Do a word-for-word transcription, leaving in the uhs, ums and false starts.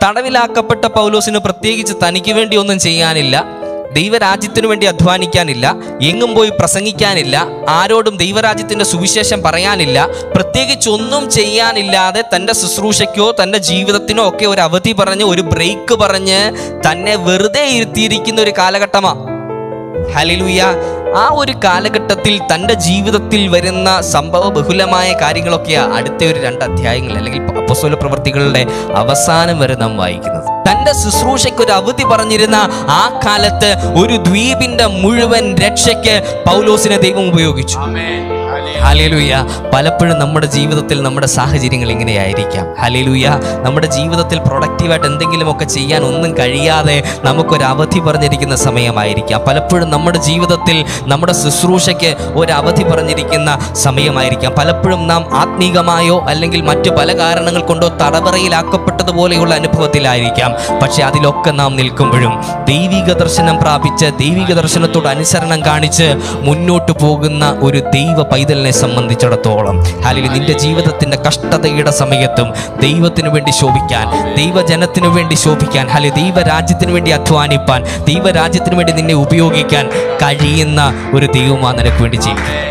തടവിലാക്കപ്പെട്ട പൗലോസിന് പ്രത്യേകിച്ച് തനിക്ക് വേണ്ടി ഒന്നും ചെയ്യാനില്ല, ദൈവരാജ്യത്തിനു വേണ്ടി അധ്വാനിക്കാനില്ല, എങ്ങും പോയി പ്രസംഗിക്കാനില്ല, ആരോടും ദൈവരാജ്യത്തിൻ്റെ സുവിശേഷം പറയാനില്ല, പ്രത്യേകിച്ച് ഒന്നും ചെയ്യാനില്ലാതെ തൻ്റെ ശുശ്രൂഷയ്ക്കോ തൻ്റെ ജീവിതത്തിനോ ഒക്കെ ഒരു അവധി പറഞ്ഞ് ഒരു ബ്രേക്ക് പറഞ്ഞ് തന്നെ വെറുതെ ഇരുത്തിയിരിക്കുന്ന ഒരു കാലഘട്ടമാണ്. ഹല്ലേലൂയ. ആ ഒരു കാലഘട്ടത്തിൽ തൻ്റെ ജീവിതത്തിൽ വരുന്ന സംഭവ ബഹുലമായ കാര്യങ്ങളൊക്കെയാണ് അടുത്ത ഒരു രണ്ട് അധ്യായങ്ങൾ അല്ലെങ്കിൽ അപ്പോസ്തല പ്രവൃത്തികളുടെ അവസാനം വരെ നാം വായിക്കുന്നത്. തൻ്റെ ശുശ്രൂഷയ്ക്ക് ഒരു അവധി പറഞ്ഞിരുന്ന ആ കാലത്ത് ഒരു ദ്വീപിന്റെ മുഴുവൻ രക്ഷയ്ക്ക് പൗലോസിനെ ദൈവം ഉപയോഗിച്ചു. ഹല്ലേലൂയ. പലപ്പോഴും നമ്മുടെ ജീവിതത്തിൽ നമ്മുടെ സാഹചര്യങ്ങൾ ഇങ്ങനെയായിരിക്കാം. ഹല്ലേലൂയ. നമ്മുടെ ജീവിതത്തിൽ പ്രൊഡക്റ്റീവായിട്ട് എന്തെങ്കിലുമൊക്കെ ചെയ്യാൻ ഒന്നും കഴിയാതെ നമുക്കൊരു അവധി പറഞ്ഞിരിക്കുന്ന സമയമായിരിക്കാം. പലപ്പോഴും നമ്മുടെ ജീവിതത്തിൽ നമ്മുടെ ശുശ്രൂഷയ്ക്ക് ഒരു അവധി പറഞ്ഞിരിക്കുന്ന സമയമായിരിക്കാം. പലപ്പോഴും നാം ആത്മീകമായോ അല്ലെങ്കിൽ മറ്റു പല കാരണങ്ങൾ കൊണ്ടോ തടവറയിലാക്കപ്പെട്ടതുപോലെയുള്ള അനുഭവത്തിലായിരിക്കാം. പക്ഷെ അതിലൊക്കെ നാം നിൽക്കുമ്പോഴും ദൈവിക ദർശനം പ്രാപിച്ച് ദൈവിക ദർശനത്തോട് അനുസരണം കാണിച്ച് മുന്നോട്ട് പോകുന്ന ഒരു ദൈവ പൈതലിനെ സംബന്ധിച്ചിടത്തോളം ഹല്ലേലൂയ, നിന്റെ ജീവിതത്തിന്റെ കഷ്ടതയുടെ സമയത്തും ദൈവത്തിനു വേണ്ടി ശോഭിക്കാൻ, ദൈവജനത്തിനു വേണ്ടി ശോഭിക്കാൻ, ഹല്ലേലൂയ, ദൈവരാജ്യത്തിനു വേണ്ടി അധ്വാനിപ്പാൻ, ദൈവരാജ്യത്തിനു വേണ്ടി നിന്നെ ഉപയോഗിക്കാൻ കഴിയുന്ന ഒരു ദൈവമാണ് നിനക്ക് വേണ്ടി ജീവിക്കുന്നത്.